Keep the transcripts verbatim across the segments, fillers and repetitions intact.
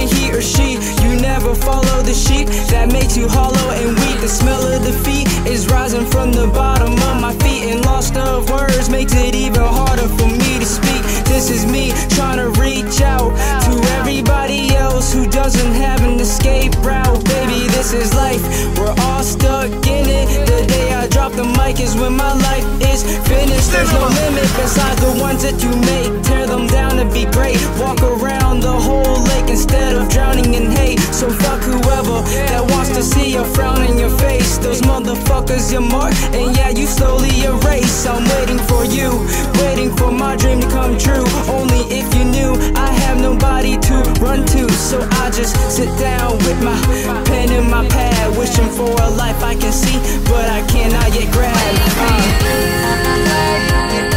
following he or she. You never follow the sheep, that makes you hollow and weak. The smell of defeat is rising from the bottom of my feet, and lost of words makes it even harder for me to speak. This is me trying to reach out to everybody else who doesn't have an escape route. Baby, this is life, we're all stuck in it. The day I drop the mic is when my life is finished. There's no limit besides the ones that you make. Tear them down to be great, walk around the whole lake instead of drowning in hate. So fuck whoever that wants to see a frown in your face. Those motherfuckers you mark, and yeah, you slowly erase. I'm waiting for you, waiting for my dream to come true. Only if you knew I have nobody to run to. So I just sit down with my pen and my pad, wishing for a life I can see, but I cannot yet grab. uh.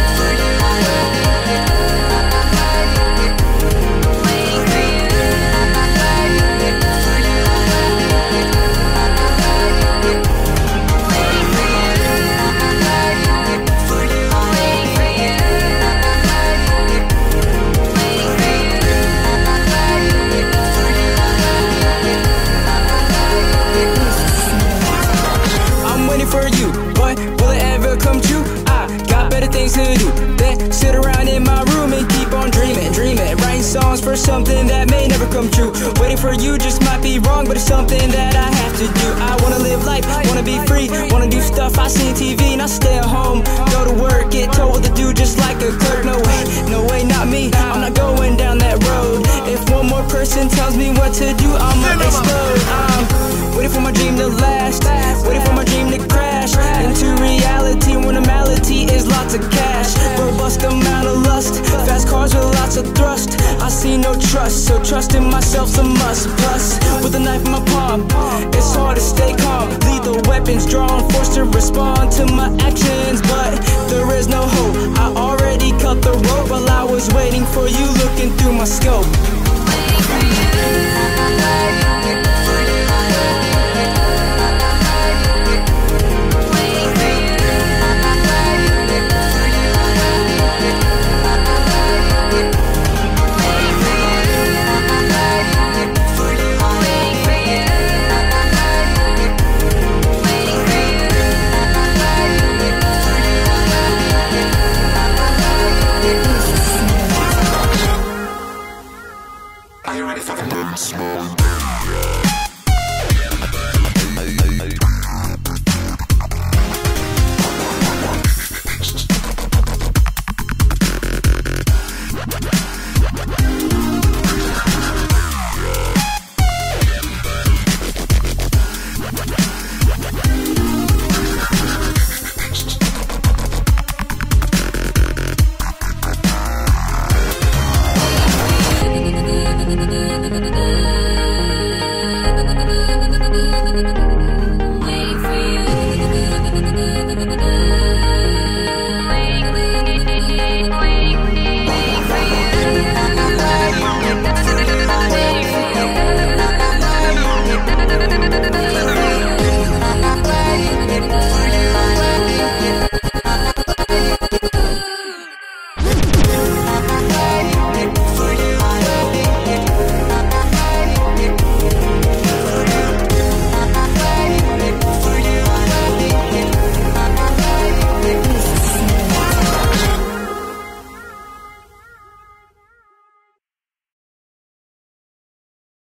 For you, but will it ever come true? I got better things to do than sit around in my room and keep on dreaming, dreaming, writing songs for something that may never come true. Waiting for you just might be wrong, but it's something that I have to do. I wanna live life, wanna be free, wanna do stuff I see on T V, not stay at home, go to work, get told what to do just like a clerk. No way, no way, not me, I'm not going down that road. If one more person tells me what to do, I'ma explode. I'm waiting for my dream to last, waiting for my dream to crash into reality when the malady is lots of cash. Robust amount of lust, fast cars with lots of thrust. I see no trust, so trust in myself's a must. Plus, with a knife in my palm, it's hard to stay calm. Lethal weapons drawn, forced to respond to my actions, but there is no hope. I already cut the rope while I was waiting for you, looking through my scope. Are you ready for the dance?